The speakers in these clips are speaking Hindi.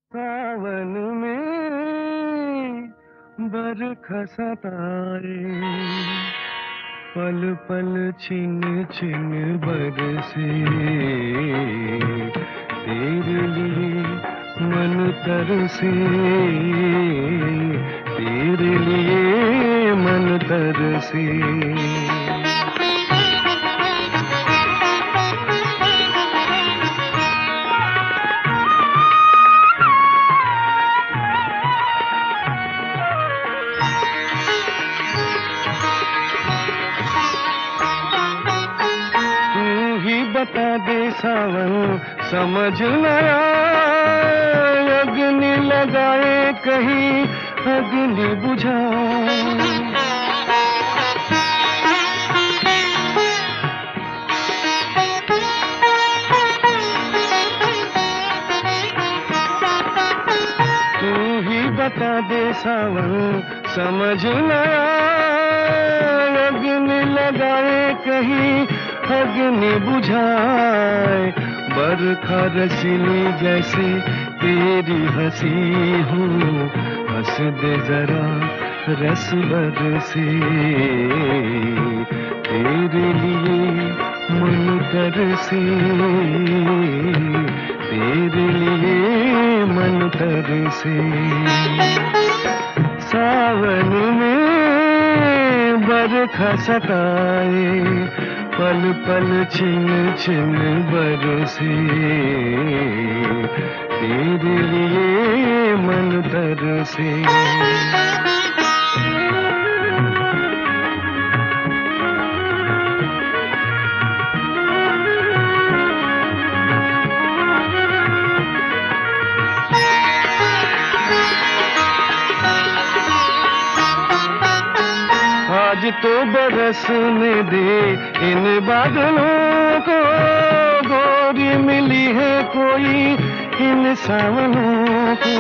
सावन में बरखा सताए, पल पल छिन छिन बरसे। तेरे लिए मन तरसे, तेरे लिए मन तरसे। बता दे सावन समझ न आए, अग्नि लगाए कहीं अग्नि बुझाए। तू ही बता दे सावन समझ न आए, अग्नि लगाए कहीं अग्नि बुझाए। बरखा रसीली जैसे तेरी हंसी हो, हंस दे जरा रस बरसे। तेरे लिए मन तरसे, तेरे लिए मन तरसे। सावन में बरखा सताए, पल पल छिन छिन बरसे। तेरे लिए मन तरसे। आज तो बरसने दे इन बादलों को, गोरी मिली है कोई इन सावनों को।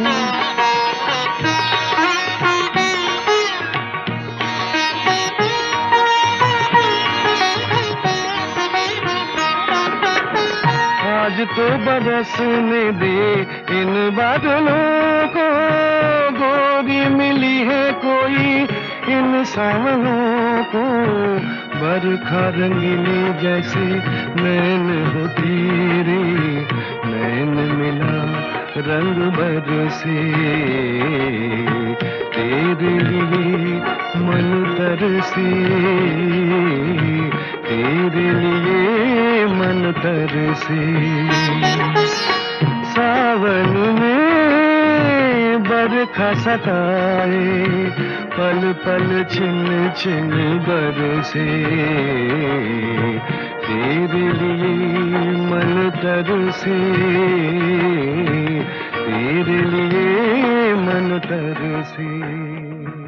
आज तो बरसने दे इन बादलों को, गोरी मिली है कोई इन सावनों को। बरखा रंगीली जैसे नैन हो तेरे, नैन मिला रंग बरसे। तेरे लिए मन तरसे, तेरे लिए मन तरसे। सावन में बरखा सताए, पल पल छिन छिन बरसे। तेरे लिए मन तरसे, तेरे लिए मन तरसे।